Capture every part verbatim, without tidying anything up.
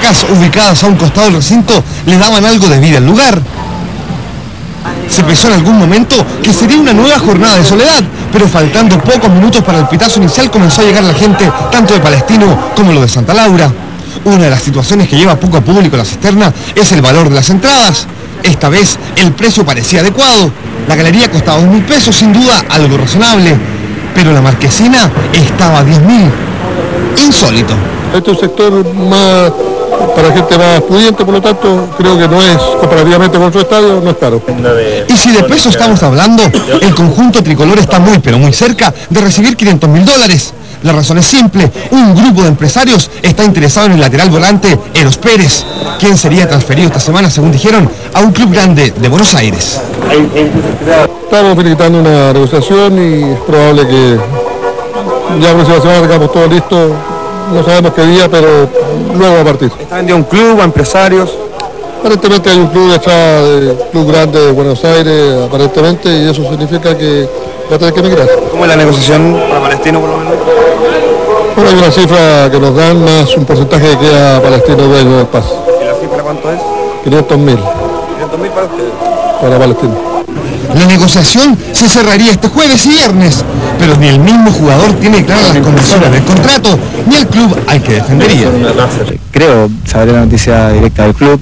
butacas ubicadas a un costado del recinto le daban algo de vida al lugar. Se pensó en algún momento que sería una nueva jornada de soledad, pero faltando pocos minutos para el pitazo inicial comenzó a llegar la gente, tanto de Palestino como lo de Santa Laura. Una de las situaciones que lleva poco público a la cisterna es el valor de las entradas. Esta vez el precio parecía adecuado. La galería costaba dos mil pesos, sin duda algo razonable, pero la marquesina estaba a diez mil. Insólito. Este es un sector más para gente más pudiente, por lo tanto creo que no es, comparativamente con otro estadio, no es caro. Y si de peso estamos hablando, el conjunto tricolor está muy pero muy cerca de recibir quinientos mil dólares. La razón es simple: un grupo de empresarios está interesado en el lateral volante Eros Pérez, quien sería transferido esta semana, según dijeron, a un club grande de Buenos Aires. Estamos felicitando una negociación y es probable que ya la próxima semana tengamos todo listo. No sabemos qué día, pero luego va a partir. ¿Está vendido un club, a empresarios? Aparentemente hay un club detrás, de club grande de Buenos Aires, aparentemente, y eso significa que va a tener que emigrar. ¿Cómo es la negociación para Palestino, por lo menos? Bueno, hay una cifra que nos dan más un porcentaje que queda Palestino dueño del pase. ¿Y la cifra cuánto es? quinientos mil. ¿quinientos mil para ustedes? Para Palestino. La negociación se cerraría este jueves y viernes, pero ni el mismo jugador tiene claras las condiciones del contrato, ni el club al que defendería. Creo saber la noticia directa del club,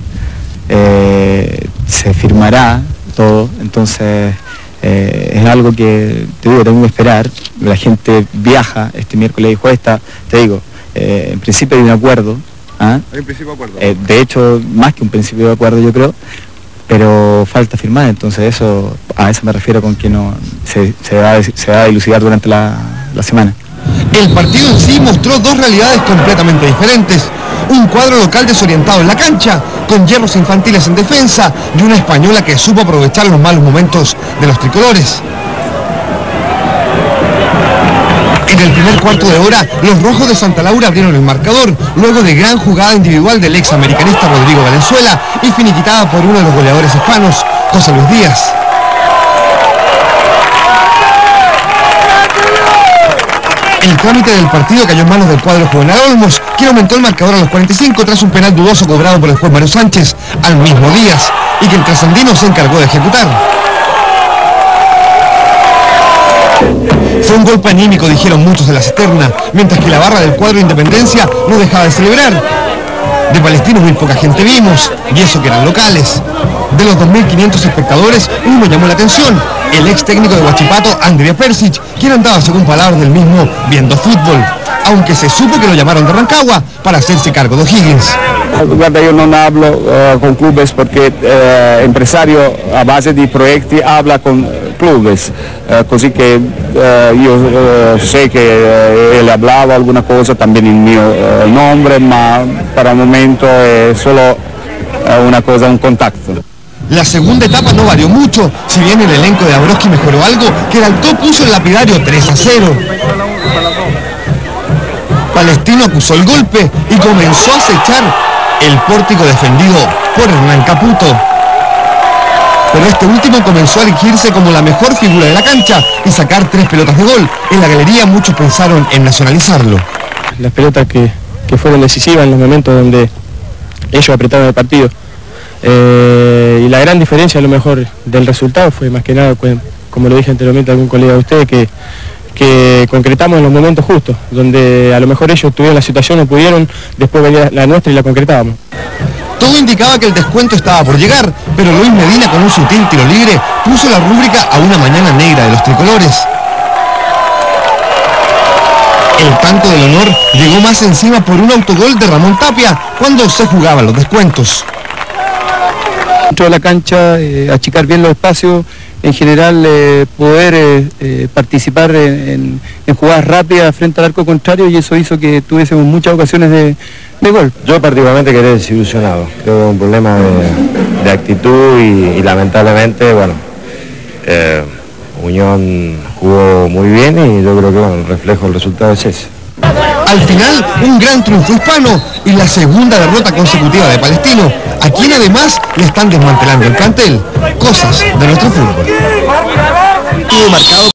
eh, se firmará todo, entonces eh, es algo que, te digo, tengo que esperar. La gente viaja este miércoles y jueves, está, te digo, eh, en principio hay un acuerdo, ¿ah? Hay un principio de acuerdo. Eh, de hecho, más que un principio de acuerdo, yo creo, pero falta firmar, entonces eso, a eso me refiero con que no se, se, va, a, se va a dilucidar durante la, la semana. El partido en sí mostró dos realidades completamente diferentes. Un cuadro local desorientado en la cancha, con hierros infantiles en defensa, y una española que supo aprovechar los malos momentos de los tricolores. En el primer cuarto de hora, los rojos de Santa Laura abrieron el marcador, luego de gran jugada individual del ex americanista Rodrigo Valenzuela y finiquitada por uno de los goleadores hispanos, José Luis Díaz. El trámite del partido cayó en manos del cuadro Juvenal Olmos, quien aumentó el marcador a los cuarenta y cinco tras un penal dudoso cobrado por el juez Mario Sánchez al mismo Díaz, y que el trasandino se encargó de ejecutar. Fue un golpe anímico, dijeron muchos de la cisterna, mientras que la barra del cuadro Independencia no dejaba de celebrar. De Palestino muy poca gente vimos, y eso que eran locales. De los dos mil quinientos espectadores, uno llamó la atención: el ex técnico de Huachipato, Andrea Persic, quien andaba, según palabras del mismo, viendo fútbol, aunque se supo que lo llamaron de Rancagua para hacerse cargo de O'Higgins. Guarda, io non hablo uh, con clubes perché uh, empresario a base di progetti habla con clubes, uh, così che uh, io uh, sé che uh, él hablaba alguna cosa también in mio uh, nombre, ma para el momento è solo uh, una cosa, un contacto. La segunda etapa no varió mucho, si bien el elenco de Abroski mejoró algo, que el Alto puso el lapidario tres a cero. Palestino acusó el golpe y comenzó a acechar el pórtico defendido por Hernán Caputo. Pero este último comenzó a erigirse como la mejor figura de la cancha y sacar tres pelotas de gol. En la galería muchos pensaron en nacionalizarlo. Las pelotas que, que fueron decisivas en los momentos donde ellos apretaron el partido. Eh, y la gran diferencia a lo mejor del resultado fue más que nada, como lo dije anteriormente a algún colega de ustedes, que que concretamos en los momentos justos, donde a lo mejor ellos tuvieron la situación, no pudieron, después venía la nuestra y la concretábamos. Todo indicaba que el descuento estaba por llegar, pero Luis Medina, con un sutil tiro libre, puso la rúbrica a una mañana negra de los tricolores. El tanto del honor llegó más encima por un autogol de Ramón Tapia cuando se jugaban los descuentos. Dentro de la cancha, eh, achicar bien los espacios, en general eh, poder eh, eh, participar en, en, en jugadas rápidas frente al arco contrario, y eso hizo que tuviésemos muchas ocasiones de, de gol. Yo particularmente quedé desilusionado, creo que es un problema de, de actitud y, y lamentablemente, bueno, eh, Unión jugó muy bien y yo creo que bueno, el reflejo del resultado es ese. Al final, un gran triunfo hispano y la segunda derrota consecutiva de Palestino, a quien además le están desmantelando el plantel. Cosas de nuestro fútbol. Estuvo marcado